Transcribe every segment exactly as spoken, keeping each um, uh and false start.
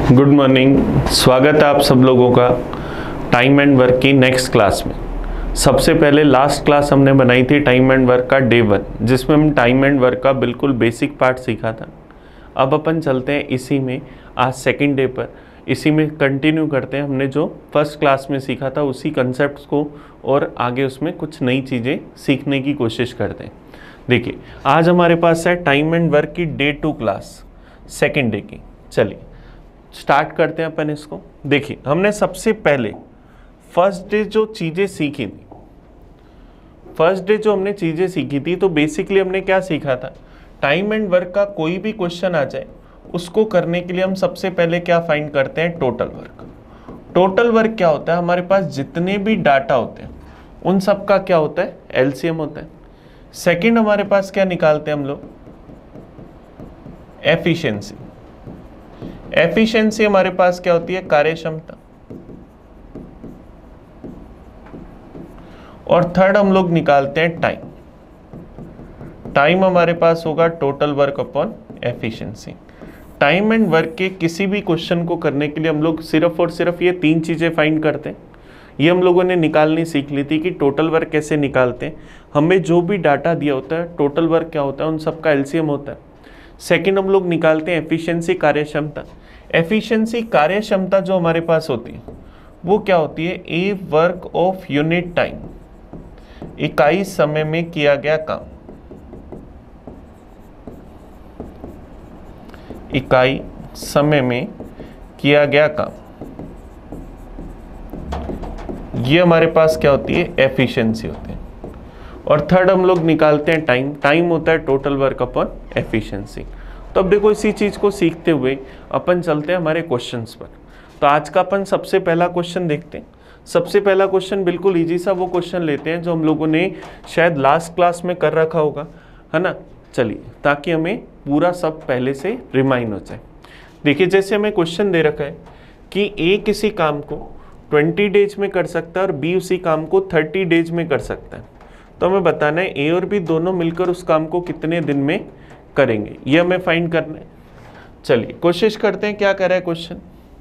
Good morning. स्वागत है आप सब लोगों का टाइम एंड वर्क की नेक्स्ट क्लास में। सबसे पहले लास्ट क्लास हमने बनाई थी टाइम एंड वर्क का डे वन, जिसमें हम टाइम एंड वर्क का बिल्कुल बेसिक पार्ट सीखा था। अब अपन चलते हैं इसी में आज सेकंड डे पर, इसी में कंटिन्यू करते हैं। हमने जो फर्स्ट क्लास में सीखा था उसी कंसेप्ट को और आगे उसमें कुछ नई चीज़ें सीखने की कोशिश करते हैं। देखिए आज हमारे पास है टाइम एंड वर्क की day two class second day की। चलिए स्टार्ट करते हैं अपन इसको। देखिए हमने सबसे पहले फर्स्ट डे जो चीज़ें सीखी थी, फर्स्ट डे जो हमने चीज़ें सीखी थी तो बेसिकली हमने क्या सीखा था, टाइम एंड वर्क का कोई भी क्वेश्चन आ जाए उसको करने के लिए हम सबसे पहले क्या फाइंड करते हैं, टोटल वर्क। टोटल वर्क क्या होता है, हमारे पास जितने भी डाटा होते हैं उन सब का क्या होता है, एलसीएम होता है। सेकंड हमारे पास क्या निकालते हैं हम लोग, एफिशिएंसी। एफिशिएंसी हमारे पास क्या होती है, कार्यक्षमता। और थर्ड हम लोग निकालते हैं टाइम। टाइम हमारे पास होगा total work upon efficiency. Time and work के किसी भी क्वेश्चन को करने के लिए हम लोग सिर्फ और सिर्फ ये तीन चीजें फाइंड करते हैं। ये हम लोगों ने निकालनी सीख ली थी कि टोटल वर्क कैसे निकालते हैं। हमें जो भी डाटा दिया होता है, टोटल वर्क क्या होता है, उन सबका एलसीएम होता है। सेकंड हम लोग निकालते हैं एफिशिएंसी, कार्यक्षमता। एफिशिएंसी कार्यक्षमता जो हमारे पास होती है वो क्या होती है, a work of unit time, इकाई समय में किया गया काम। इकाई समय में किया गया काम, ये हमारे पास क्या होती है, एफिशिएंसी होती है। और थर्ड हम लोग निकालते हैं टाइम। टाइम होता है टोटल वर्क अपॉन एफिशिएंसी। तो अब देखो इसी चीज को सीखते हुए अपन चलते हैं हमारे क्वेश्चंस पर। तो आज का अपन सबसे पहला क्वेश्चन देखते हैं। सबसे पहला क्वेश्चन बिल्कुल इजी सा वो क्वेश्चन लेते हैं जो हम लोगों ने शायद लास्ट क्लास में कर रखा होगा, है ना। चलिए ताकि हमें पूरा सब पहले से रिमाइंड हो जाए। देखिए जैसे हमें क्वेश्चन दे रखा है कि ए किसी काम को ट्वेंटी डेज में कर सकता है और बी उसी काम को थर्टी डेज में कर सकता है। तो हमें बताना है ए और बी दोनों मिलकर उस काम को कितने दिन में करेंगे, ये हमें फाइंड करना है। चलिए कोशिश करते हैं क्या कर रहा है क्वेश्चन।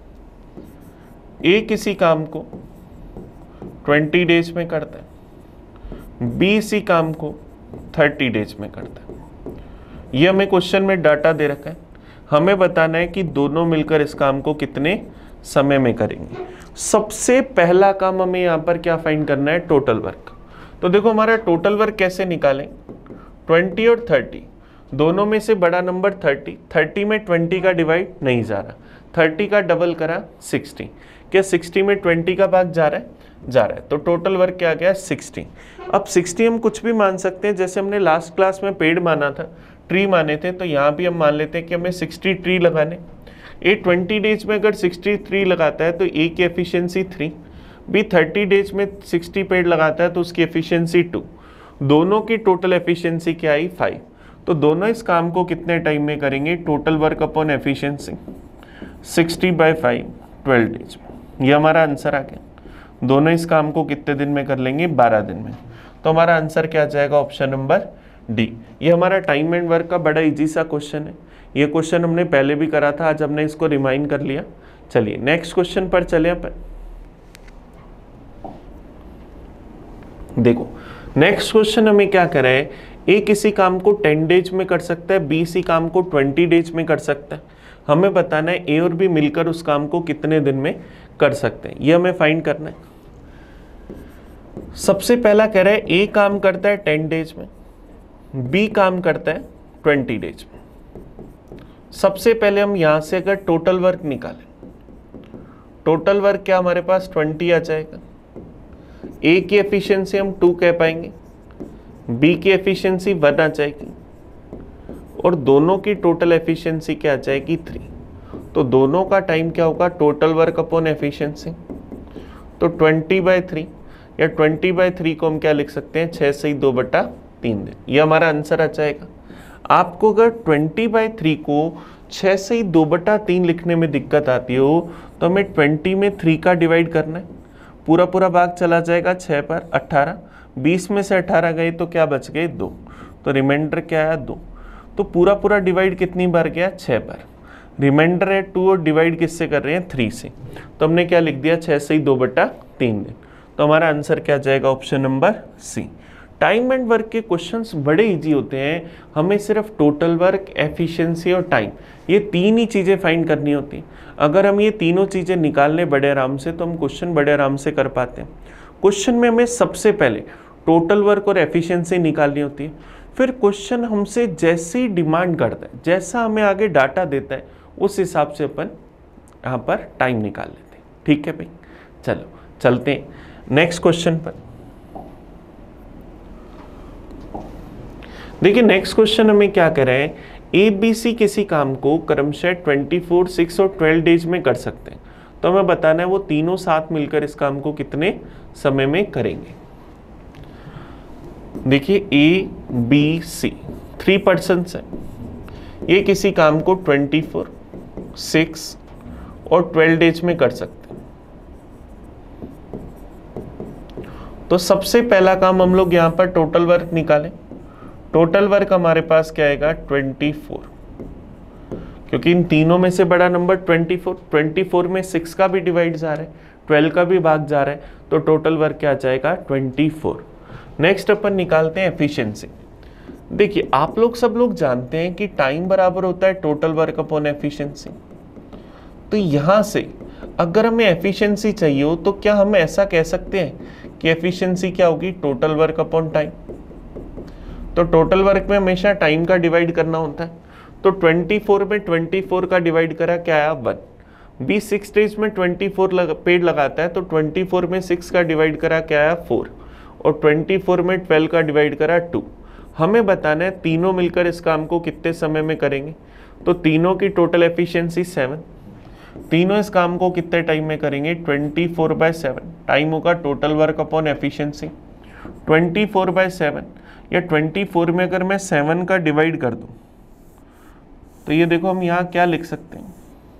ए किसी काम को ट्वेंटी डेज में करता है, बी इसी काम को थर्टी डेज में करता है। ये हमें क्वेश्चन में डाटा दे रखा है। हमें बताना है कि दोनों मिलकर इस काम को कितने समय में करेंगे। सबसे पहला काम हमें यहाँ पर क्या फाइंड करना है, टोटल वर्क। तो देखो हमारा टोटल वर्क कैसे निकालें, ट्वेंटी और थर्टी दोनों में से बड़ा नंबर थर्टी, थर्टी में ट्वेंटी का डिवाइड नहीं जा रहा, थर्टी का डबल करा सिक्सटी, क्या सिक्सटी में ट्वेंटी का भाग जा रहा है, जा रहा है। तो टोटल वर्क क्या आ गया, सिक्सटी। अब सिक्सटी हम कुछ भी मान सकते हैं, जैसे हमने लास्ट क्लास में पेड़ माना था, ट्री माने थे, तो यहाँ भी हम मान लेते हैं कि हमें सिक्सटी ट्री लगाने। ए ट्वेंटी डेज में अगर सिक्सटी ट्री लगाता है तो ए की efficiency three, B thirty days में सिक्सटी पेड़ लगाता है तो उसकी एफिशिएंसी टू, दोनों की टोटल एफिशिएंसी क्या आई, फाइव। तो दोनों इस काम को कितने टाइम में करेंगे, total work upon efficiency sixty by five, twelve days में। ये हमारा आंसर आ गया। दोनों इस काम को कितने दिन में कर लेंगे, बारह दिन में। तो हमारा आंसर क्या आ जाएगा, ऑप्शन नंबर डी। ये हमारा टाइम एंड वर्क का बड़ा इजी सा क्वेश्चन है। ये क्वेश्चन हमने पहले भी करा था, आज हमने इसको रिमाइंड कर लिया। चलिए नेक्स्ट क्वेश्चन पर चले अपन। देखो नेक्स्ट क्वेश्चन हमें क्या करा है, ए किसी काम को टेन डेज में कर सकता है, बी इसी काम को ट्वेंटी डेज में कर सकता है। हमें बताना है ए और बी मिलकर उस काम को कितने दिन में कर सकते हैं, ये हमें फाइंड करना है। सबसे पहला कह रहा है ए काम करता है टेन डेज में, बी काम करता है ट्वेंटी डेज में। सबसे पहले हम यहां से अगर टोटल वर्क निकालें, टोटल वर्क क्या हमारे पास ट्वेंटी आ जाएगा। ए की एफिशिएंसी हम टू कह पाएंगे, बी की एफिशिएंसी वन आ जाएगी और दोनों की टोटल एफिशिएंसी क्या आ जाएगी, थ्री। तो दोनों का टाइम क्या होगा, टोटल वर्क अपॉन एफिशिएंसी। तो ट्वेंटी बाई थ्री या ट्वेंटी बाई थ्री को हम क्या लिख सकते हैं, छः से ही दो बटा तीन दिन। ये हमारा आंसर आ जाएगा। आपको अगर ट्वेंटी बाई थ्री को छः से ही दो बटा तीन लिखने में दिक्कत आती हो तो हमें ट्वेंटी में थ्री का डिवाइड करना है। पूरा पूरा भाग चला जाएगा छः पर, अट्ठारह, बीस में से अठारह गए तो क्या बच गए, दो। तो रिमाइंडर क्या आया, दो। तो पूरा पूरा डिवाइड कितनी बार गया, छः बार। रिमाइंडर है टू और डिवाइड किससे कर रहे हैं, थ्री से, तो हमने क्या लिख दिया, छः से ही दो बटा तीन दिन। तो हमारा आंसर क्या जाएगा, option number C. Time and work के क्वेश्चंस बड़े इजी होते हैं, हमें सिर्फ टोटल वर्क, एफिशिएंसी और टाइम, ये तीन ही चीज़ें फाइंड करनी होती हैं। अगर हम ये तीनों चीज़ें निकाल लें बड़े आराम से, तो हम क्वेश्चन बड़े आराम से कर पाते हैं। क्वेश्चन में हमें सबसे पहले टोटल वर्क और एफिशिएंसी निकालनी होती है, फिर क्वेश्चन हमसे जैसी डिमांड करता है, जैसा हमें आगे डाटा देता है, उस हिसाब से अपन यहाँ पर टाइम निकाल लेते हैं। ठीक है भाई, चलो चलते हैं नेक्स्ट क्वेश्चन पर। देखिए नेक्स्ट क्वेश्चन हमें क्या कह रहे हैं, ए बी सी किसी काम को क्रमशः ट्वेंटी फोर, सिक्स और ट्वेल्व डेज में कर सकते हैं। तो हमें बताना है वो तीनों साथ मिलकर इस काम को कितने समय में करेंगे। देखिए A B C three persons हैं, ये किसी काम को ट्वेंटी फोर, सिक्स और ट्वेल्व डेज में कर सकते हैं। तो सबसे पहला काम हम लोग यहां पर टोटल वर्क निकालें। टोटल वर्क हमारे पास क्या आएगा, ट्वेंटी फोर, क्योंकि इन तीनों में से बड़ा number twenty four, twenty four में सिक्स का भी डिवाइड जा रहा है, ट्वेल्व का भी भाग जा रहा है, तो टोटल वर्क क्या जाएगा, ट्वेंटी फोर। नेक्स्ट अपन निकालते हैं एफिशिएंसी। देखिए आप लोग सब लोग जानते हैं कि टाइम बराबर होता है टोटल वर्क अपॉन एफिशिएंसी। तो यहां से अगर हमें एफिशिएंसी चाहिए हो तो क्या हम ऐसा कह सकते हैं कि एफिशिएंसी क्या होगी, टोटल वर्क अपॉन टाइम। तो टोटल वर्क में हमेशा टाइम का डिवाइड करना होता है, तो ट्वेंटी फोर में ट्वेंटी फोर का डिवाइड करा क्या आया, वन। बी सिक्स डेज में ट्वेंटी फोर लग, पेड लगाता है, तो ट्वेंटी फोर में सिक्स का डिवाइड करा क्या आया, फोर। और ट्वेंटी फोर में ट्वेल्व का डिवाइड करा टू। हमें बताना है तीनों मिलकर इस काम को कितने समय में करेंगे। तो तीनों की टोटल एफिशिएंसी सेवन, तीनों इस काम को कितने टाइम में करेंगे, twenty four by seven. Time होगा total work upon efficiency, twenty four by seven, या ट्वेंटी फोर में अगर मैं सेवन का डिवाइड कर दूं तो ये देखो हम यहाँ क्या लिख सकते हैं,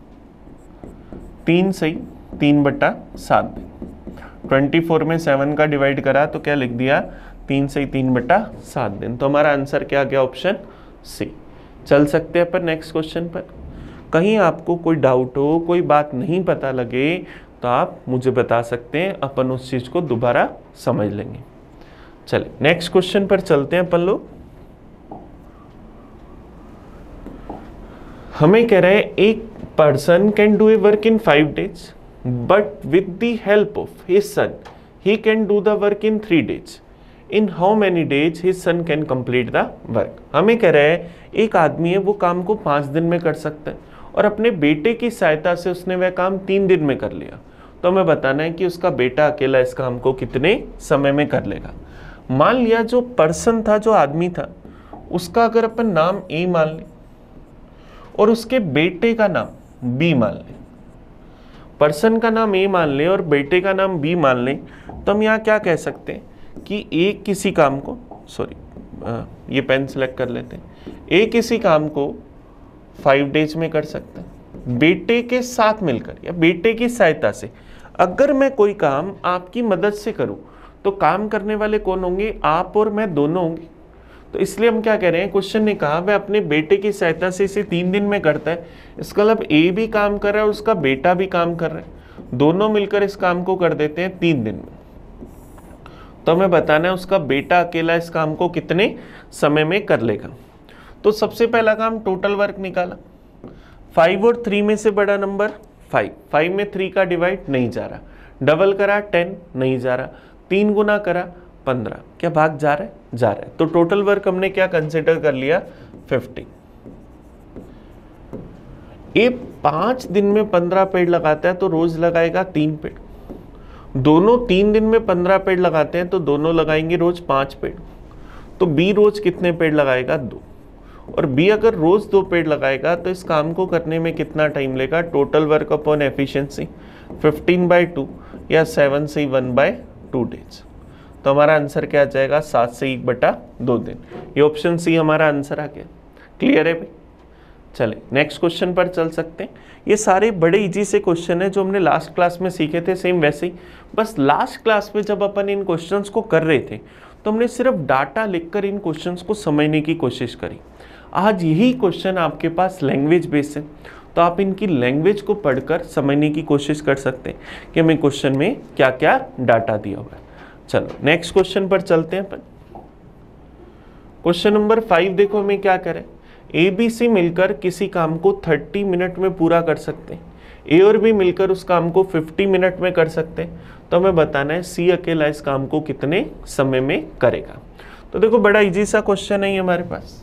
तीन सही तीन बट्टा सात दिन। ट्वेंटी फोर में सेवन का डिवाइड करा तो क्या लिख दिया, तीन सही तीन बट्टा सात दिन। तो हमारा आंसर क्या गया, ऑप्शन सी। चल सकते हैं पर नेक्स्ट क्वेश्चन पर। कहीं आपको कोई डाउट हो, कोई बात नहीं पता लगे, तो आप मुझे बता सकते हैं, अपन उस चीज को दोबारा समझ लेंगे। चले नेक्स्ट क्वेश्चन पर चलते हैं अपन लोग। हमें कह रहे हैं एक person can do a work in five days, but with the help of his son he can do the work in three days. In how many days his son can complete the work. हमें कह रहे हैं एक आदमी है, वो काम को पाँच दिन में कर सकता है, और अपने बेटे की सहायता से उसने वह काम तीन दिन में कर लिया। तो हमें बताना है कि उसका बेटा अकेला इस काम को कितने समय में कर लेगा। मान लिया जो पर्सन था, जो आदमी था, उसका अगर अपन नाम ए मान लें और उसके बेटे का नाम बी मान लें, पर्सन का नाम ए मान लें और बेटे का नाम बी मान लें, तो हम यहाँ क्या कह सकते हैं कि ए किसी काम को, सॉरी ये पेन सेलेक्ट कर लेते हैं, ए किसी काम को फाइव डेज में कर सकते हैं बेटे के साथ मिलकर या बेटे की सहायता से। अगर मैं कोई काम आपकी मदद से करूं तो काम करने वाले कौन होंगे, आप और मैं दोनों होंगे। तो इसलिए हम क्या कह रहे हैं, क्वेश्चन ने कहा वह अपने बेटे की सहायता से इसे तीन दिन में करता है। इसका मतलब ए भी काम कर रहा है और उसका बेटा भी काम कर रहा है, दोनों मिलकर इस काम को कर देते हैं तीन दिन में। तो हमें बताना है उसका बेटा अकेला इस काम को कितने समय में कर लेगा। तो सबसे पहला काम टोटल वर्क निकाला, फाइव और थ्री में से बड़ा नंबर फाइव, फाइव में थ्री का डिवाइड नहीं जा रहा, डबल करा टेन नहीं जा रहा, तीन गुना करा पंद्रह, क्या भाग जा रहा है, जा रहा है। तो टोटल वर्क हमने क्या कंसिडर कर लिया, फिफ्टी। ये पांच दिन में पंद्रह पेड़ लगाता है तो रोज लगाएगा तीन पेड़, दोनों तीन दिन में पंद्रह पेड़ लगाते हैं तो दोनों लगाएंगे रोज पांच पेड़। तो बी रोज कितने पेड़ लगाएगा, दो। और बी अगर रोज दो पेड़ लगाएगा तो इस काम को करने में कितना टाइम लेगा, total work upon efficiency fifteen by two या सेवन से वन बाय टू डेज। तो हमारा आंसर क्या आ जाएगा, सात से एक बटा दो दिन। ये ऑप्शन सी हमारा आंसर आ गया। क्लियर है भाई। चले नेक्स्ट क्वेश्चन पर चल सकते हैं। ये सारे बड़े इजी से क्वेश्चन है जो हमने लास्ट क्लास में सीखे थे, सेम वैसे ही। बस लास्ट क्लास में जब अपन इन क्वेश्चंस को कर रहे थे तो हमने सिर्फ डाटा लिखकर इन क्वेश्चंस को समझने की कोशिश करी। आज यही क्वेश्चन आपके पास लैंग्वेज बेस्ड है, तो आप इनकी लैंग्वेज को पढ़कर समझने की कोशिश कर सकते हैं कि हमें क्वेश्चन में क्या क्या डाटा दिया हुआ है। चलो नेक्स्ट क्वेश्चन पर चलते हैं अपन। क्वेश्चन नंबर फाइव देखो हमें क्या करें, ए बी सी मिलकर किसी काम को थर्टी मिनट में पूरा कर सकते हैं, ए और बी मिलकर उस काम को फिफ्टी मिनट में कर सकते हैं, तो हमें बताना है सी अकेला इस काम को कितने समय में करेगा। तो देखो बड़ा इजी सा क्वेश्चन है हमारे पास,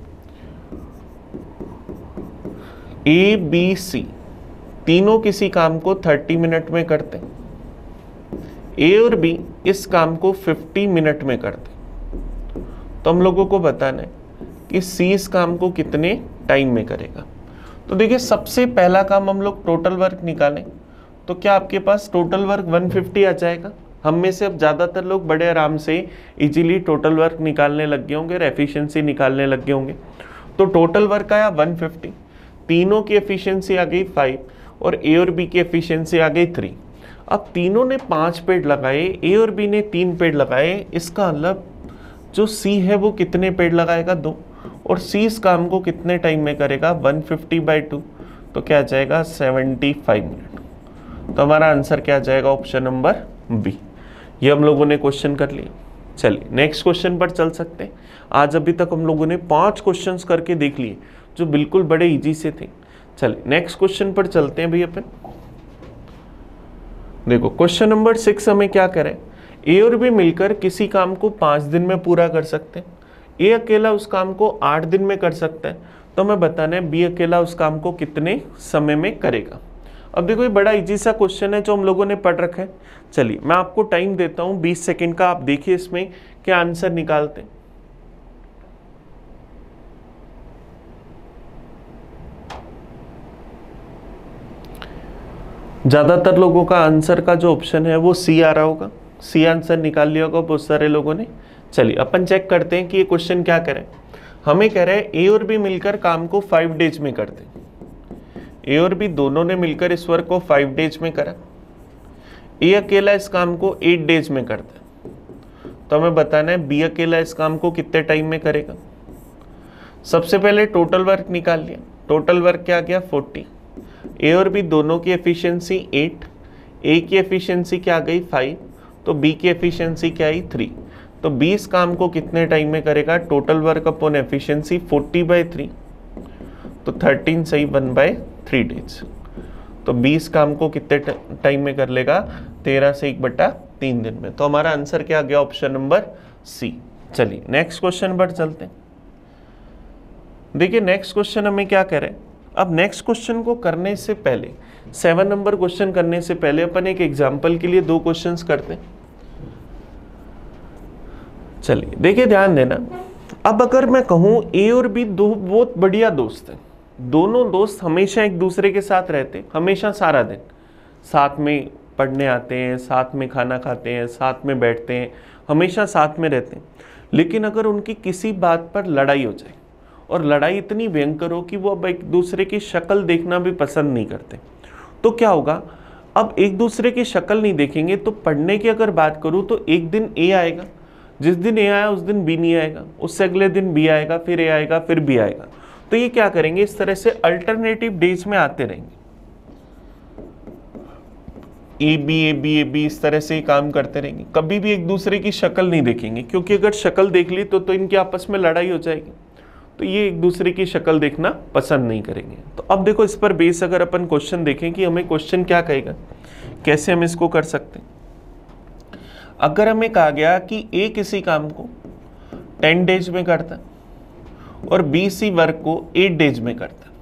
ए बी सी तीनों किसी काम को थर्टी मिनट में करते हैं, ए और बी इस काम को फिफ्टी मिनट में करते हैं, तो हम लोगों को बताना है कि सी इस काम को कितने टाइम में करेगा। तो देखिए सबसे पहला काम हम लोग टोटल वर्क निकालें, तो क्या आपके पास टोटल वर्क वन फिफ्टी आ जाएगा। हम में से अब ज़्यादातर लोग बड़े आराम से इजीली टोटल वर्क निकालने लग गए होंगे और एफिशिएंसी निकालने लग गए होंगे। तो टोटल वर्क आया वन फिफ्टी, तीनों की एफिशिएंसी आ गई फाइव और ए और बी की एफिशिएंसी आ गई थ्री। अब तीनों ने पाँच पेड़ लगाए, ए और बी ने तीन पेड़ लगाए, इसका मतलब जो सी है वो कितने पेड़ लगाएगा, दो, और सी इस काम को कितने टाइम में करेगा, वन फिफ्टी बाई टू, तो क्या आ जाएगा सेवेंटी फाइव मिनट। तो हमारा आंसर क्या आ जाएगा, ऑप्शन नंबर बी। ये हम लोगों ने क्वेश्चन कर लिया। चलिए नेक्स्ट क्वेश्चन पर चल सकते हैं। आज अभी तक हम लोगों ने पांच क्वेश्चंस करके देख लिए जो बिल्कुल बड़े इजी से थे। चलिए नेक्स्ट क्वेश्चन पर चलते हैं भाई अपन। देखो क्वेश्चन नंबर सिक्स हमें क्या करें, ए और बी मिलकर किसी काम को पाँच दिन में पूरा कर सकते हैं, ए अकेला उस काम को आठ दिन में कर सकता है, तो हमें बताना है बी अकेला उस काम को कितने समय में करेगा। अब देखो ये बड़ा इजी सा क्वेश्चन है जो हम लोगों ने पढ़ रखा है। चलिए मैं आपको टाइम देता हूं बीस सेकंड का, आप देखिए इसमें क्या आंसर निकालते हैं। ज्यादातर लोगों का आंसर का जो ऑप्शन है वो सी आ रहा होगा, सी आंसर निकाल लिया होगा बहुत सारे लोगों ने। चलिए अपन चेक करते हैं कि ये क्वेश्चन क्या करें। हमें कह रहे हैं ए और बी मिलकर काम को फाइव डेज में करते हैं, ए और बी दोनों ने मिलकर इस वर्क को फाइव डेज में करा, ए अकेला इस काम को एट डेज में करता है, तो हमें बताना है बी अकेला इस काम को कितने टाइम में करेगा। सबसे पहले टोटल वर्क निकाल लिया, टोटल वर्क क्या गया फोर्टी, ए और बी दोनों की एफिशिएंसी एट, ए की एफिशिएंसी क्या गई फाइव, तो बी की एफिशिएंसी क्या आई थ्री, तो बी इस काम को कितने टाइम में करेगा, total work upon efficiency forty by three, तो थर्टीन सही वन बाय थ्री डेज, तो बीस काम को कितने टाइम में कर लेगा, तेरह से एक बटा तीन दिन में। तो हमारा आंसर क्या आ गया, ऑप्शन नंबर सी। चलिए नेक्स्ट क्वेश्चन पर चलते हैं। देखिए नेक्स्ट क्वेश्चन हमें क्या करें। अब नेक्स्ट क्वेश्चन को करने से पहले, सेवन नंबर क्वेश्चन करने से पहले अपन एक एग्जाम्पल के लिए दो क्वेश्चंस करते हैं। चलिए देखिए ध्यान देना, अब अगर मैं कहूं ए और बी दो बहुत बढ़िया दोस्त हैं, दोनों दोस्त हमेशा एक दूसरे के साथ रहते, हमेशा सारा दिन साथ में पढ़ने आते हैं, साथ में खाना खाते हैं, साथ में बैठते हैं, हमेशा साथ में रहते हैं, लेकिन अगर उनकी किसी बात पर लड़ाई हो जाए और लड़ाई इतनी भयंकर हो कि वो अब एक दूसरे की शक्ल देखना भी पसंद नहीं करते, तो क्या होगा, अब एक दूसरे की शक्ल नहीं देखेंगे। तो पढ़ने की अगर बात करूँ तो एक दिन ए आएगा, जिस दिन ए आया उस दिन बी नहीं आएगा, उससे अगले दिन बी आएगा, फिर ए आएगा, फिर बी आएगा। तो ये क्या करेंगे, इस तरह से अल्टरनेटिव डेज में आते रहेंगे, A B A B A B इस तरह से काम करते रहेंगे, कभी भी एक दूसरे की शक्ल नहीं देखेंगे, क्योंकि अगर शक्ल देख ली तो तो इनकी आपस में लड़ाई हो जाएगी, तो ये एक दूसरे की शक्ल देखना पसंद नहीं करेंगे। तो अब देखो इस पर बेस अगर अपन क्वेश्चन देखें कि हमें क्वेश्चन क्या कहेगा, कैसे हम इसको कर सकते हैं। अगर हमें कहा गया कि ए किसी काम को टेन डेज में करता है और बी सी वर्क को एट डेज में करता है,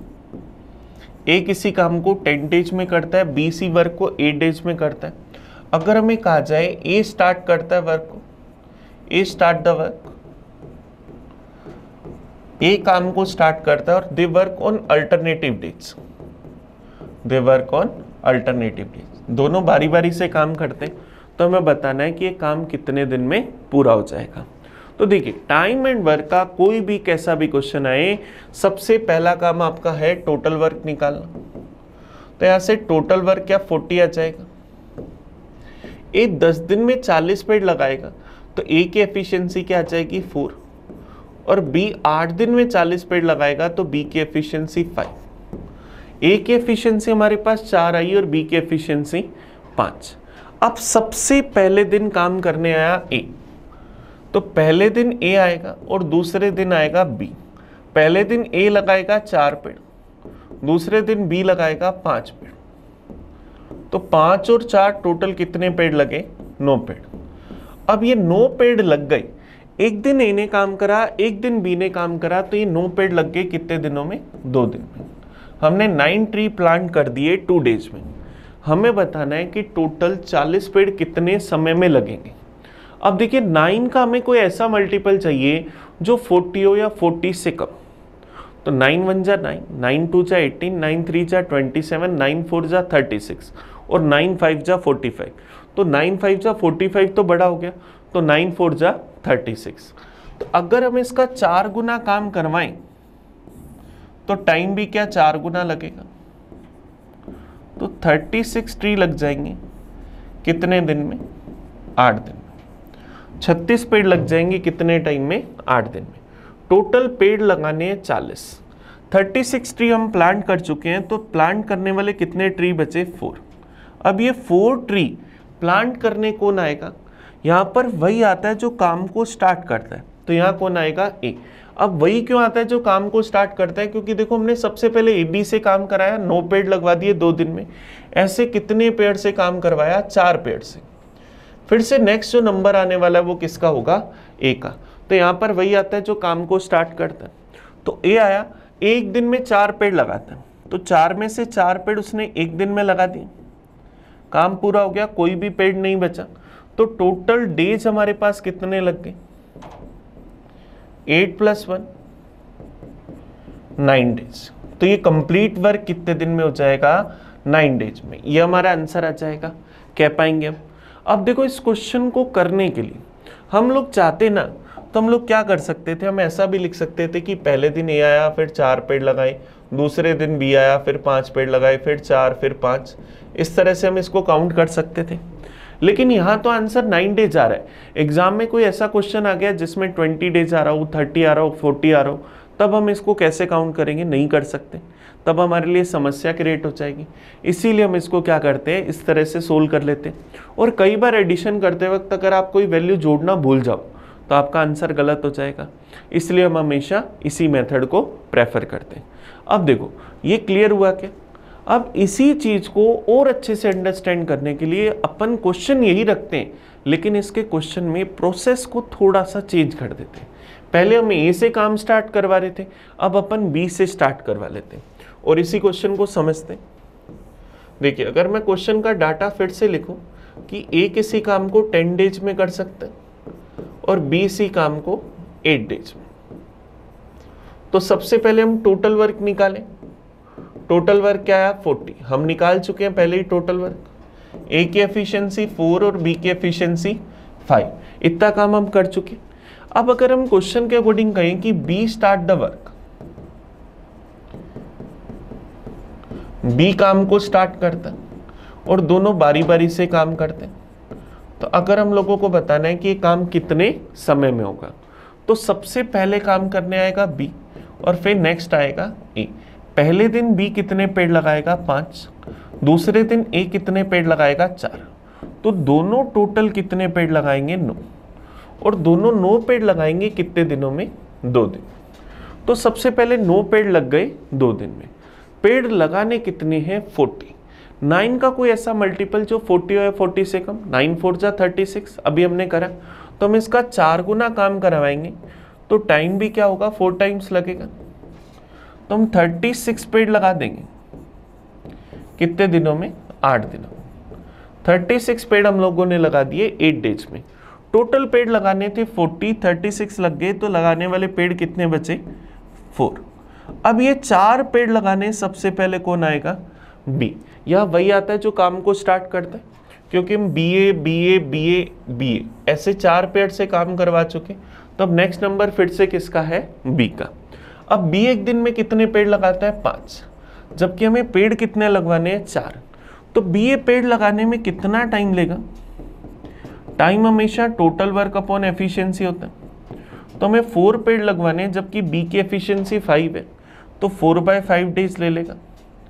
ए किसी काम को टेन डेज में करता है, बी सी वर्क को एट डेज में करता है। अगर हमें कहा जाए ए स्टार्ट करता है वर्क को, A start the work, A काम को स्टार्ट करता है और they work on alternative days, they work on alternative days, दोनों बारी बारी से काम करते हैं, तो हमें बताना है कि ये काम कितने दिन में पूरा हो जाएगा। तो देखिए टाइम एंड वर्क का कोई भी कैसा भी क्वेश्चन आए, सबसे पहला काम आपका है टोटल वर्क निकालना। तो यहां से टोटल वर्क क्या फोर्टी आ जाएगा, ए दस दिन में चालीस पेड़ लगाएगा तो ए की एफिशिएंसी क्या आ जाएगी फोर, और बी आठ दिन में चालीस पेड़ लगाएगा तो बी की एफिशिएंसी फाइव। ए की एफिशिएंसी हमारे पास चार आई और बी की एफिशिएंसी पाँच। अब सबसे पहले दिन काम करने आया ए, तो पहले दिन ए आएगा और दूसरे दिन आएगा बी। पहले दिन ए लगाएगा चार पेड़, दूसरे दिन बी लगाएगा पाँच पेड़, तो पाँच और चार टोटल कितने पेड़ लगे? नौ पेड़। अब ये नौ पेड़ लग गए, एक दिन ए ने काम करा, एक दिन बी ने काम करा, तो ये नौ पेड़ लग गए कितने दिनों में? दो दिन में। हमने नाइन ट्री प्लांट कर दिए टू डेज में। हमें बताना है कि टोटल चालीस पेड़ कितने समय में लगेंगे। अब देखिए नाइन का हमें कोई ऐसा मल्टीपल चाहिए जो फोर्टी हो या फोर्टी से कम। तो नाइन वन जा नाइन, नाइन टू जा एटीन, नाइन थ्री जा ट्वेंटी सेवन, नाइन फोर जा थर्टी सिक्स और नाइन फाइव जा फोर्टी फाइव। तो नाइन फाइव जा फोर्टी फाइव तो बड़ा हो गया, तो नाइन फोर जा थर्टी सिक्स। तो अगर हम इसका चार गुना काम करवाएं तो टाइम भी क्या चार गुना लगेगा, तो थर्टी सिक्स ट्री लग जाएंगे कितने दिन में? आठ दिन में। छत्तीस पेड़ लग जाएंगे कितने टाइम में? आठ दिन में। टोटल पेड़ लगाने हैं चालीस। थर्टी सिक्स ट्री हम प्लांट कर चुके हैं, तो प्लांट करने वाले कितने ट्री बचे? फोर। अब ये फोर ट्री प्लांट करने कौन आएगा? यहाँ पर वही आता है जो काम को स्टार्ट करता है, तो यहाँ कौन आएगा? ए। अब वही क्यों आता है जो काम को स्टार्ट करता है? क्योंकि देखो हमने सबसे पहले ए बी से काम कराया, नौ पेड़ लगवा दिए दो दिन में। ऐसे कितने पेड़ से काम करवाया? चार पेड़ से। फिर से नेक्स्ट जो नंबर आने वाला है वो किसका होगा? ए का। तो यहाँ पर वही आता है जो काम को स्टार्ट करता है। तो ए आया, एक दिन में चार पेड़ लगाता है, तो चार में से चार पेड़ उसने एक दिन में लगा दिए, काम पूरा हो गया, कोई भी पेड़ नहीं बचा। तो टोटल डेज हमारे पास कितने लग गए? Eight plus one nine days. तो ये कंप्लीट वर्क कितने दिन में हो जाएगा? नाइन डेज में। ये हमारा आंसर आ जाएगा। कह पाएंगे हम? अब देखो इस क्वेश्चन को करने के लिए हम लोग चाहते ना तो हम लोग क्या कर सकते थे, हम ऐसा भी लिख सकते थे कि पहले दिन ए आया फिर चार पेड़ लगाए, दूसरे दिन बी आया फिर पांच पेड़ लगाए, फिर चार फिर पांच, इस तरह से हम इसको काउंट कर सकते थे। लेकिन यहाँ तो आंसर नाइन डेज आ रहा है। एग्जाम में कोई ऐसा क्वेश्चन आ गया जिसमें ट्वेंटी डेज आ रहा हो, थर्टी आ रहा हो, फोर्टी आ रहा हो, तब हम इसको कैसे काउंट करेंगे? नहीं कर सकते, तब हमारे लिए समस्या क्रिएट हो जाएगी। इसीलिए हम इसको क्या करते हैं, इस तरह से सोल्व कर लेते हैं। और कई बार एडिशन करते वक्त अगर आप कोई वैल्यू जोड़ना भूल जाओ तो आपका आंसर गलत हो जाएगा, इसलिए हम हमेशा इसी मेथड को प्रेफर करते हैं। अब देखो ये क्लियर हुआ क्या? अब इसी चीज को और अच्छे से अंडरस्टैंड करने के लिए अपन क्वेश्चन यही रखते हैं, लेकिन इसके क्वेश्चन में प्रोसेस को थोड़ा सा चेंज कर देते हैं। पहले हम ए से काम स्टार्ट करवा रहे थे, अब अपन बी से स्टार्ट करवा लेते हैं और इसी क्वेश्चन को समझते हैं। देखिए अगर मैं क्वेश्चन का डाटा फिर से लिखूं कि ए किसी काम को टेन डेज में कर सकता है और बी इसी काम को एट डेज में, तो सबसे पहले हम टोटल वर्क निकालें। टोटल वर्क क्या आया? फोर्टी। हम निकाल चुके हैं पहले ही टोटल वर्क। ए की एफिशिएंसी फोर और बी की एफिशिएंसी फाइव, इतना काम हम कर चुके। अब अगर हम क्वेश्चन के अकॉर्डिंग कहें कि B start the work, B काम को स्टार्ट करता है और दोनों बारी बारी से काम करते हैं, तो अगर हम लोगों को बताना है कि ये काम कितने समय में होगा, तो सबसे पहले काम करने आएगा बी और फिर नेक्स्ट आएगा ए। पहले दिन बी कितने पेड़ लगाएगा? पांच। दूसरे दिन ए कितने पेड़ लगाएगा? चार। तो दोनों टोटल कितने पेड़ लगाएंगे? नौ। और दोनों नौ पेड़ लगाएंगे कितने दिनों में? दो दिन। तो सबसे पहले नौ पेड़ लग गए दो दिन में। पेड़ लगाने कितने हैं? फोर्टी। नाइन का कोई ऐसा मल्टीपल जो फोर्टी हो या फोर्टी से कम? नाइन फोर जा थर्टी सिक्स, अभी हमने करा, तो हम इसका चार गुना काम करवाएंगे, तो टाइम भी क्या होगा? फोर टाइम्स लगेगा। तो हम थर्टी सिक्स पेड़ लगा देंगे कितने दिनों में? आठ दिनों में। थर्टी सिक्स पेड़ हम लोगों ने लगा दिए एट डेज में। टोटल पेड़ लगाने थे फोर्टी, थर्टी सिक्स लग गए, तो लगाने वाले पेड़ कितने बचे? फोर। अब ये चार पेड़ लगाने सबसे पहले कौन आएगा? बी। यह वही आता है जो काम को स्टार्ट करता है, क्योंकि हम B A B A B A B A ऐसे चार पेड़ से काम करवा चुके, तो अब नेक्स्ट नंबर फिर से किसका है? बी का। अब बी एक दिन में कितने पेड़ लगाता है? पाँच, जबकि हमें पेड़ कितने लगवाने हैं? चार। तो बी ए पेड़ लगाने में कितना टाइम लेगा? टाइम हमेशा टोटल वर्क अपॉन एफिशिएंसी होता है, तो हमें फोर पेड़ लगवाने हैं, जबकि बी की एफिशिएंसी फाइव है, तो फोर बाय फाइव डेज ले लेगा।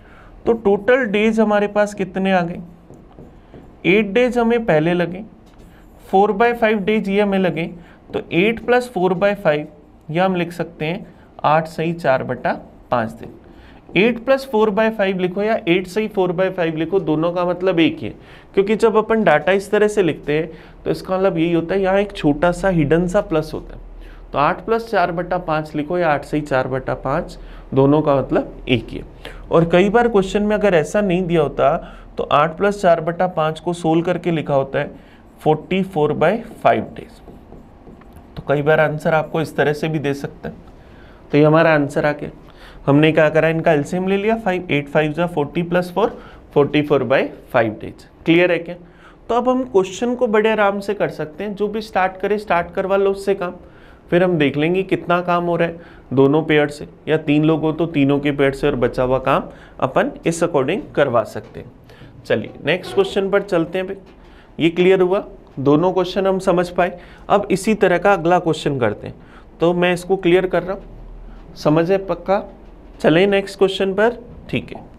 तो टोटल डेज हमारे पास कितने आ गए, एट डेज हमें पहले लगे, फोर बाय फाइव डेज ये हमें लगे, तो eight plus four by five यह हम लिख सकते हैं आठ सही चार बटा पाँच दिन। Eight plus four by five लिखो या एट सही फोर बाय फाइव लिखो, दोनों का मतलब एक ही है, क्योंकि जब अपन डाटा इस तरह से लिखते हैं तो इसका मतलब यही होता है, यहाँ एक छोटा सा हिडन सा प्लस होता है। तो आठ प्लस चार बटा पाँच लिखो या आठ सही चार बटा पाँच, दोनों का मतलब एक ही है। और कई बार क्वेश्चन में अगर ऐसा नहीं दिया होता तो आठ प्लस चार बटा पाँच को सोल्व करके लिखा होता है forty four by five days. तो कई बार आंसर आपको इस तरह से भी दे सकता है। तो ये हमारा आंसर आ गया। हमने क्या करा, इनका एलसीएम ले लिया, फाइव एट फाइव जा forty plus four forty four by five days. Clear है क्या? तो अब हम क्वेश्चन को बड़े आराम से कर सकते हैं, जो भी स्टार्ट करे स्टार्ट करवा लो उससे काम, फिर हम देख लेंगे कितना काम हो रहा है दोनों पेयर से, या तीन लोग हो तो तीनों के पेयर से, और बचा हुआ काम अपन इस अकॉर्डिंग करवा सकते हैं। चलिए नेक्स्ट क्वेश्चन पर चलते हैं भाई। ये क्लियर हुआ, दोनों क्वेश्चन हम समझ पाए। अब इसी तरह का अगला क्वेश्चन करते हैं, तो मैं इसको क्लियर कर रहा हूँ, समझे पक्का? चले नेक्स्ट क्वेश्चन पर। ठीक है,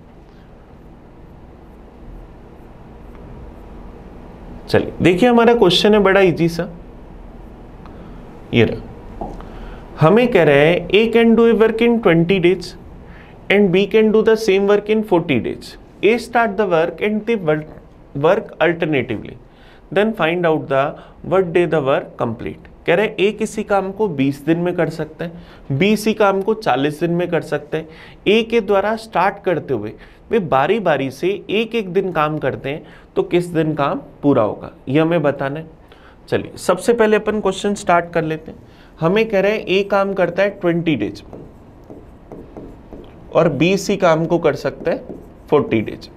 चलिए देखिए हमारा क्वेश्चन है बड़ा इजी सा, ये रहा। हमें कह रहे हैं A can do a work in twenty days and B can do the same work in forty days. A start the work and the work alternatively, then find out the what day the work complete. कह रहे हैं ए किसी काम को बीस दिन में कर सकता है, बी इसी काम को चालीस दिन में कर सकता है। ए के द्वारा स्टार्ट करते हुए वे बारी बारी से एक एक दिन काम करते हैं, तो किस दिन काम पूरा होगा ये हमें बताना है। चलिए सबसे पहले अपन क्वेश्चन स्टार्ट कर लेते हैं। हमें कह रहे हैं ए काम करता है ट्वेंटी डेज और बी इसी काम को कर सकता है फोर्टी डेज।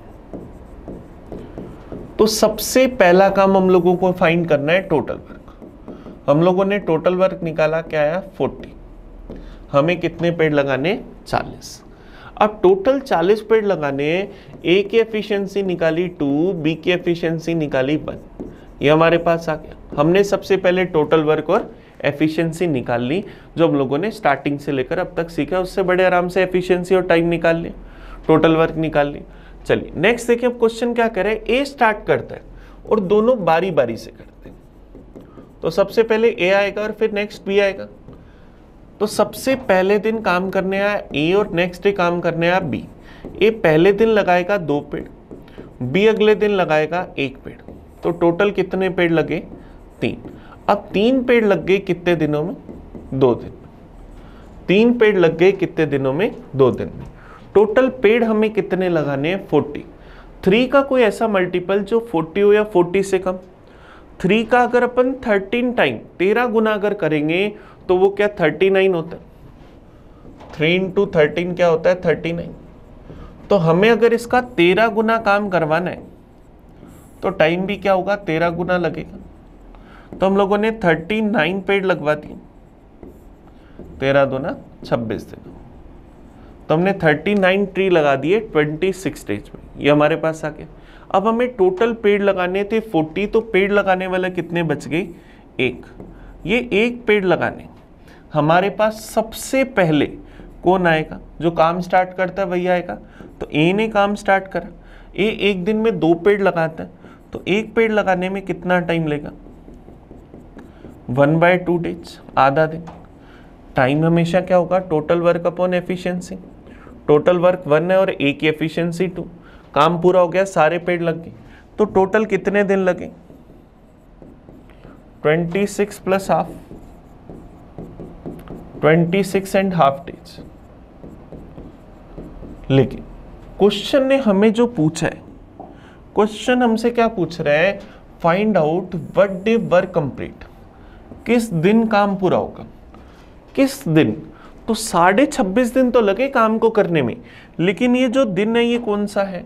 तो सबसे पहला काम हम लोगों को फाइंड करना है टोटल वर्क। हम लोगों ने टोटल वर्क निकाला, क्या आया फोर्टी। हमें कितने पेड़ लगाने, चालीस। अब टोटल चालीस पेड़ लगाने, ए की एफिशिएंसी निकाली टू, बी की एफिशिएंसी निकाली वन। ये हमारे पास आ गया। हमने सबसे पहले टोटल वर्क और एफिशिएंसी निकाल ली, जो हम लोगों ने स्टार्टिंग से लेकर अब तक सीखा, उससे बड़े आराम से एफिशिएंसी और टाइम निकाल लिया, टोटल वर्क निकाल लिया। चलिए नेक्स्ट देखिए, अब क्वेश्चन क्या करे, ए स्टार्ट करता है और दोनों बारी बारी से करते हैं। तो सबसे पहले ए आएगा और फिर नेक्स्ट बी आएगा। तो सबसे पहले दिन काम करने आया ए और नेक्स्ट डे काम करने आया बी। ए पहले दिन लगाएगा दो पेड़, बी अगले दिन लगाएगा एक पेड़। तो टोटल कितने पेड़ लगे, तीन। अब तीन पेड़ लग गए कितने दिनों में, दो दिन में। तीन पेड़ लग गए कितने दिनों में, दो दिन में। टोटल पेड़ हमें कितने लगाने हैं, फोर्टी। थ्री का कोई ऐसा मल्टीपल जो फोर्टी हो या फोर्टी से कम। थ्री का अगर अपन थर्टीन टाइम तेरह गुना अगर करेंगे तो वो क्या थर्टी नाइन होता है। थ्री इंटू थर्टीन क्या होता है, थर्टी नाइन। तो हमें अगर इसका तेरह गुना काम करवाना है तो टाइम भी क्या होगा, तेरह गुना लगेगा। तो हम लोगों ने थर्टी नाइन पेड़ लगवा दिए, तेरह दूना छब्बीस दिन। तो हमने थर्टी नाइन ट्री लगा दिए ट्वेंटी सिक्स डेज में। ये हमारे पास आ गया। अब हमें टोटल पेड़ लगाने थे फोर्टी, तो पेड़ लगाने वाला कितने बच गए, एक। ये एक पेड़ लगाने हमारे पास सबसे पहले कौन आएगा, जो काम स्टार्ट करता है वही आएगा। तो ए ने काम स्टार्ट करा, ए एक दिन में दो पेड़ लगाता है, तो एक पेड़ लगाने में कितना टाइम लेगा, वन बाय टू डेज, आधा दिन। टाइम हमेशा क्या होगा, total work upon efficiency. Total work one है और ए की एफिशिएंसी टू। काम पूरा हो गया, सारे पेड़ लग गए। तो टोटल कितने दिन लगे, twenty six plus half, twenty six and half days. लेकिन क्वेश्चन ने हमें जो पूछा है, क्वेश्चन हमसे क्या पूछ रहा है, find out what day work complete. किस दिन काम पूरा होगा, किस दिन। तो साढ़े छब्बीस दिन तो लगे काम को करने में, लेकिन ये जो दिन है ये कौन सा है,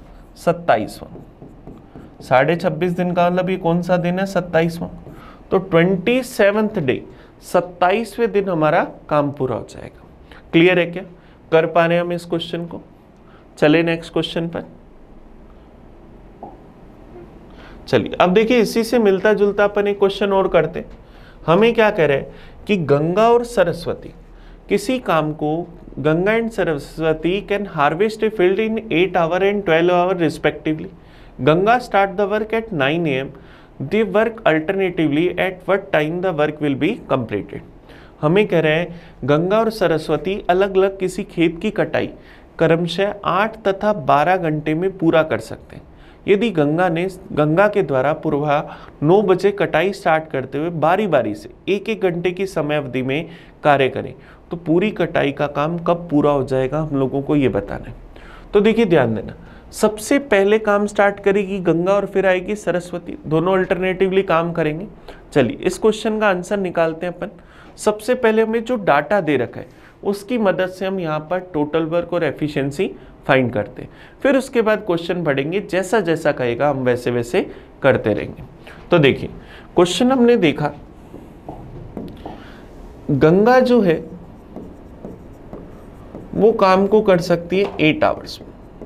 सत्ताईसवां। साढ़े छब्बीस दिन का मतलब ये कौन सा दिन है, सत्ताईसवां। तो ट्वेंटी सेवंथ डे, सत्ताईसवें दिन हमारा काम पूरा हो जाएगा। क्लियर है क्या, कर पा रहे हैं हम इस क्वेश्चन को? चले नेक्स्ट क्वेश्चन पर। चलिए अब देखिए, इसी से मिलता जुलता अपन एक क्वेश्चन और करते। हमें क्या कह रहे हैं कि गंगा और सरस्वती किसी काम को Ganga and Saraswati can harvest a field in eight hour and twelve hour respectively. Ganga start the work at nine A M. They work alternatively at what time the work will be completed. हमें कह रहे हैं गंगा और सरस्वती अलग अलग किसी खेत की कटाई क्रमशः आठ तथा बारह घंटे में पूरा कर सकते हैं. यदि गंगा ने गंगा के द्वारा पूर्वा नौ बजे कटाई स्टार्ट करते हुए बारी बारी से एक एक घंटे की समय अवधि में कार्य करें तो पूरी कटाई का काम कब पूरा हो जाएगा, हम लोगों को ये बताना है. तो देखिए ध्यान देना, सबसे पहले काम स्टार्ट करेगी गंगा और फिर आएगी सरस्वती, दोनों अल्टरनेटिवली काम करेंगे. चलिए इस क्वेश्चन का आंसर निकालते हैं अपन. सबसे पहले हमें जो डाटा दे रखा है उसकी मदद से हम यहाँ पर टोटल वर्क और एफिशिएंसी फाइंड करते हैं. फिर उसके बाद क्वेश्चन पढ़ेंगे, जैसा जैसा कहेगा हम वैसे वैसे करते रहेंगे. तो देखिए क्वेश्चन हमने देखा, गंगा जो है वो काम को कर सकती है एट आवर्स में,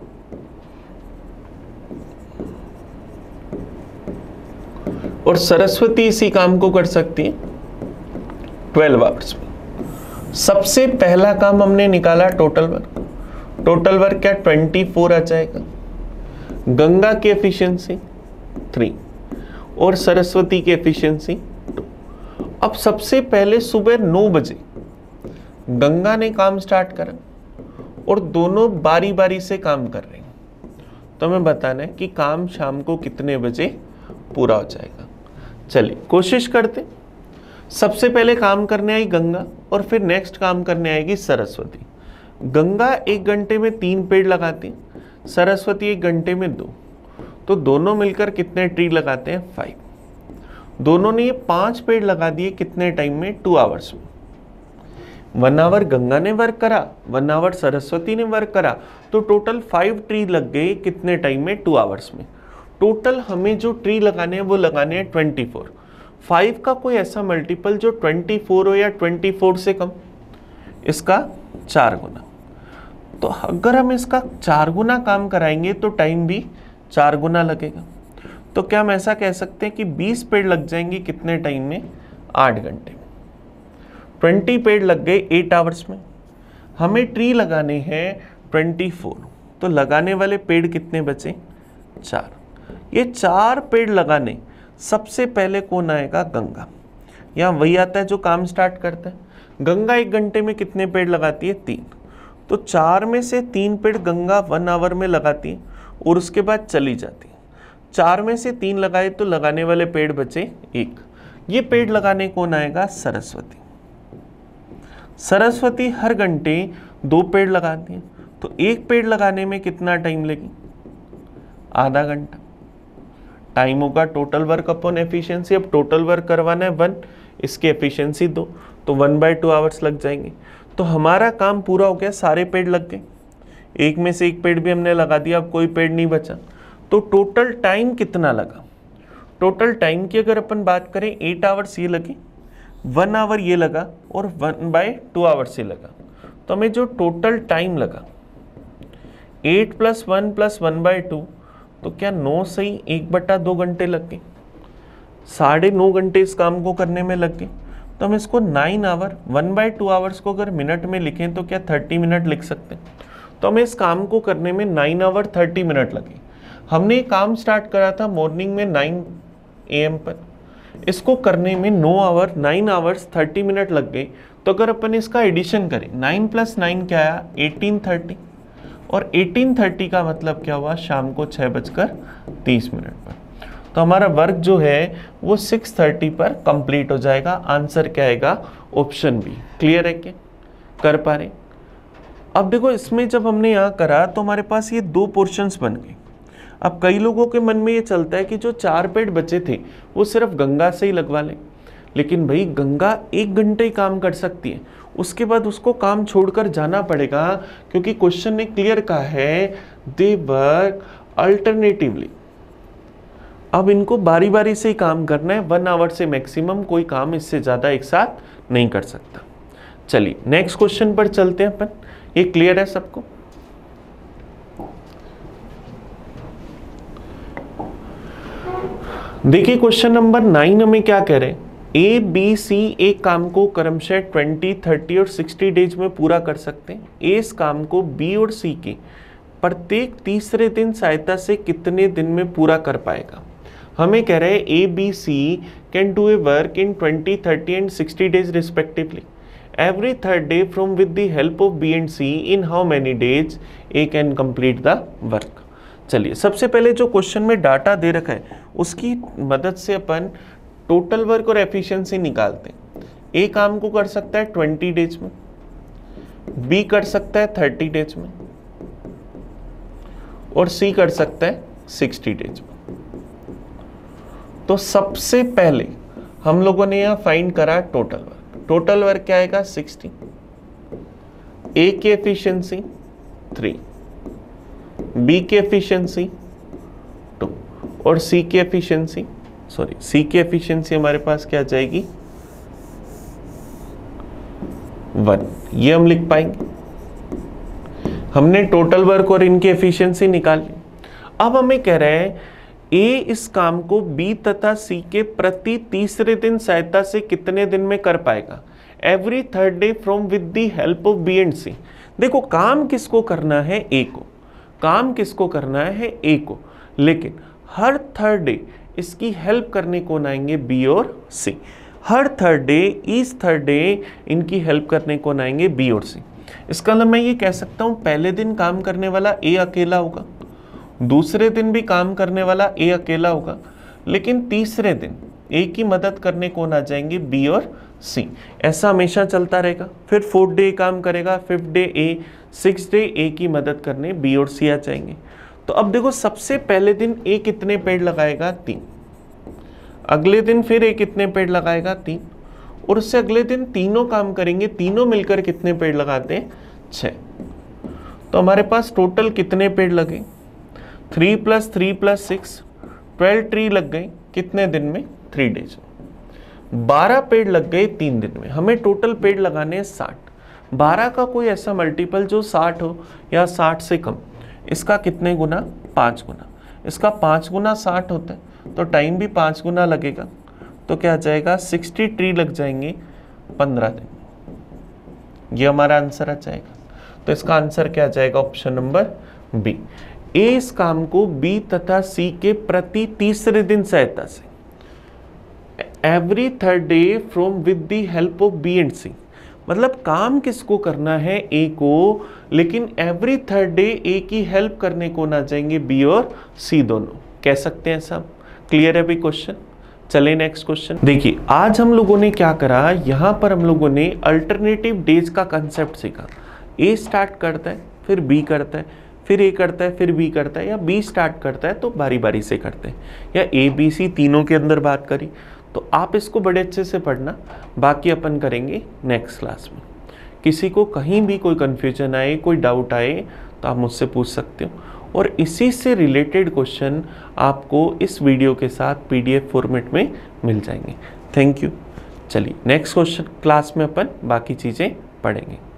और सरस्वती इसी काम को कर सकती है ट्वेल्व आवर्स में. सबसे पहला काम हमने निकाला टोटल वर्क. टोटल वर्क क्या ट्वेंटी फोर आ जाएगा. गंगा की एफिशिएंसी थ्री और सरस्वती की एफिशिएंसी टू. अब सबसे पहले सुबह नौ बजे गंगा ने काम स्टार्ट करा और दोनों बारी बारी से काम कर रहे हैं. तो हमें बताना है कि काम शाम को कितने बजे पूरा हो जाएगा. चलिए कोशिश करते. सबसे पहले काम करने आई गंगा और फिर नेक्स्ट काम करने आएगी सरस्वती. गंगा एक घंटे में तीन पेड़ लगाती है, सरस्वती एक घंटे में दो. तो दोनों मिलकर कितने ट्री लगाते हैं, फाइव. दोनों ने ये पांच पेड़ लगा दिए कितने टाइम में, टू आवर्स में. वन आवर गंगा ने वर्क करा, वन आवर सरस्वती ने वर्क करा, तो टोटल फाइव ट्री लग गए कितने टाइम में, टू आवर्स में. टोटल हमें जो ट्री लगाने हैं वो लगाने हैं ट्वेंटी फोर. फाइव का कोई ऐसा मल्टीपल जो ट्वेंटी फोर हो या ट्वेंटी फोर से कम, इसका चार गुना. तो अगर हम इसका चार गुना काम कराएंगे तो टाइम भी चार गुना लगेगा. तो क्या हम ऐसा कह सकते हैं कि बीस पेड़ लग जाएंगे कितने टाइम में, आठ घंटे में. ट्वेंटी पेड़ लग गए एट आवर्स में. हमें ट्री लगाने हैं ट्वेंटी फोर, तो लगाने वाले पेड़ कितने बचे, चार. ये चार पेड़ लगाने सबसे पहले कौन आएगा, गंगा. यहाँ वही आता है जो काम स्टार्ट करता है. गंगा एक घंटे में कितने पेड़ लगाती है, तीन. तो चार में से तीन पेड़ गंगा वन आवर में लगाती है और उसके बाद चली जाती है. चार में से तीन लगाए तो लगाने वाले पेड़ बचे एक. ये पेड़ लगाने कौन आएगा, सरस्वती. सरस्वती हर घंटे दो पेड़ लगाती है, तो एक पेड़ लगाने में कितना टाइम लगी, आधा घंटा. टाइम होगा टोटल वर्क अपॉन एफिशिएंसी. अब टोटल वर्क करवाना है वन, इसकी एफिशिएंसी दो, तो वन बाय टू आवर्स लग जाएंगे. तो हमारा काम पूरा हो गया, सारे पेड़ लग गए. एक में से एक पेड़ भी हमने लगा दिया, अब कोई पेड़ नहीं बचा. तो टोटल टाइम कितना लगा, टोटल टाइम की अगर अपन बात करें एट आवर्स ये लगे, वन आवर ये लगा और वन बाय टू आवर्स ये लगा. तो हमें जो टोटल टाइम लगा eight plus one plus one by two, तो क्या नौ सही एक बट्टा दो घंटे लग गए, साढ़े नौ घंटे इस काम को करने में लग गए. तो हम इसको nine hour, one by two hours को अगर मिनट में लिखें तो क्या थर्टी मिनट लिख सकते हैं. तो हमें इस काम को करने में नाइन आवर थर्टी मिनट लगे. हमने काम स्टार्ट करा था मॉर्निंग में नाइन ए एम पर, इसको करने में नौ hour nine hours thirty minute लग गए. तो अगर अपन इसका एडिशन करें, नाइन प्लस नाइन क्या आया, एटीन थर्टी, और एटीन थर्टी का मतलब क्या हुआ, शाम को छः बजकर तीस मिनट पर. तो हमारा वर्क जो है वो सिक्स थर्टी पर कंप्लीट हो जाएगा. आंसर क्या आएगा, ऑप्शन बी. क्लियर है क्या, कर पा रहे. अब देखो इसमें जब हमने यहाँ करा तो हमारे पास ये दो पोर्शंस बन गए. अब कई लोगों के मन में ये चलता है कि जो चार पेड़ बचे थे वो सिर्फ गंगा से ही लगवा लें, लेकिन भाई गंगा एक घंटे ही काम कर सकती है, उसके बाद उसको काम छोड़कर जाना पड़ेगा, क्योंकि क्वेश्चन ने क्लियर कहा है दे वर्क अल्टरनेटिवली. अब इनको बारी बारी से ही काम करना है, वन आवर से मैक्सिमम, कोई काम इससे ज़्यादा एक साथ नहीं कर सकता. चलिए नेक्स्ट क्वेश्चन पर चलते हैं अपन. ये क्लियर है सबको, देखिए क्वेश्चन नंबर नाइन हमें क्या कह रहे हैं, ए बी सी एक काम को क्रमशः ट्वेंटी, थर्टी और सिक्सटी डेज में पूरा कर सकते हैं। ए इस काम को बी और सी के प्रत्येक तीसरे दिन सहायता से कितने दिन में पूरा कर पाएगा। हमें कह रहे हैं A B C can do a work in twenty, thirty and sixty days respectively. Every third day from with the help of B and C in how many days A can complete the work. चलिए सबसे पहले जो question में data दे रखा है उसकी मदद से अपन टोटल वर्क और एफिशिएंसी निकालते हैं। ए काम को कर सकता है ट्वेंटी डेज में, बी कर सकता है थर्टी डेज में और सी कर सकता है सिक्सटी डेज में। तो सबसे पहले हम लोगों ने यहां फाइंड करा टोटल वर्क। टोटल वर्क क्या आएगा सिक्सटी, ए की एफिशिएंसी थ्री, बी की एफिशिएंसी टू और सी की एफिशिएंसी सॉरी सी की एफिशिएंसी हमारे पास क्या आ जाएगी वन। ये हम लिख पाएंगे। हमने टोटल वर्क और इनकी एफिशिएंसी निकाल ली। अब हमें कह रहे हैं ए इस काम को बी तथा सी के प्रति तीसरे दिन सहायता से कितने दिन में कर पाएगा। Every third day from with the help of B and C. देखो काम किसको करना है ए को, काम किसको करना है ए को, लेकिन हर थर्ड डे इसकी हेल्प करने कौन आएंगे बी और सी। हर थर्ड डे इस थर्ड डे इनकी हेल्प करने कौन आएंगे बी और सी। इसका मतलब मैं ये कह सकता हूं पहले दिन काम करने वाला ए अकेला होगा, दूसरे दिन भी काम करने वाला ए अकेला होगा, लेकिन तीसरे दिन ए की मदद करने कौन आ जाएंगे बी और सी। ऐसा हमेशा चलता रहेगा। फिर फोर्थ डे काम करेगा, fifth day A, six day A की मदद करने बी और सी आ जाएंगे। तो अब देखो सबसे पहले दिन ए कितने पेड़ लगाएगा तीन, अगले दिन फिर ए कितने पेड़ लगाएगा तीन और उससे अगले दिन तीनों काम करेंगे, तीनों मिलकर कितने पेड़ लगाते हैं छः। तो हमारे पास टोटल कितने पेड़ लगे three plus three plus six, twelve tree लग गए कितने दिन में थ्री डेज में। बारह पेड़ लग गए तीन दिन में। हमें टोटल पेड़ लगाने हैं साठ। बारह का कोई ऐसा मल्टीपल जो साठ हो या साठ से कम, इसका कितने गुना पाँच गुना, इसका पाँच गुना साठ होता है तो टाइम भी पाँच गुना लगेगा। तो क्या आ जाएगा सिक्सटी ट्री लग जाएंगे पंद्रह दिन। ये हमारा आंसर आ जाएगा। तो इसका आंसर क्या आ जाएगा ऑप्शन नंबर बी। ए इस काम को बी तथा सी के प्रति तीसरे दिन सहायता से every third day from with the help of B and C. मतलब काम किसको करना है ए को, लेकिन एवरी थर्ड डे ए की हेल्प करने को ना जाएंगे बी और सी दोनों। कह सकते हैं सब। क्लियर है भाई क्वेश्चन। चले नेक्स्ट क्वेश्चन। देखिए आज हम लोगों ने क्या करा, यहाँ पर हम लोगों ने अल्टरनेटिव डेज का कंसेप्ट सीखा। ए स्टार्ट करता है, फिर बी करता है, फिर ए करता है, फिर बी करता है, या बी स्टार्ट करता है तो बारी बारी से करते हैं, या ए बी सी तीनों के अंदर बात करी। तो आप इसको बड़े अच्छे से पढ़ना, बाकी अपन करेंगे नेक्स्ट क्लास में। किसी को कहीं भी कोई कन्फ्यूजन आए, कोई डाउट आए तो आप मुझसे पूछ सकते हो, और इसी से रिलेटेड क्वेश्चन आपको इस वीडियो के साथ पीडीएफ फॉर्मेट में मिल जाएंगे। Thank you. चलिए नेक्स्ट क्वेश्चन क्लास में अपन बाकी चीज़ें पढ़ेंगे।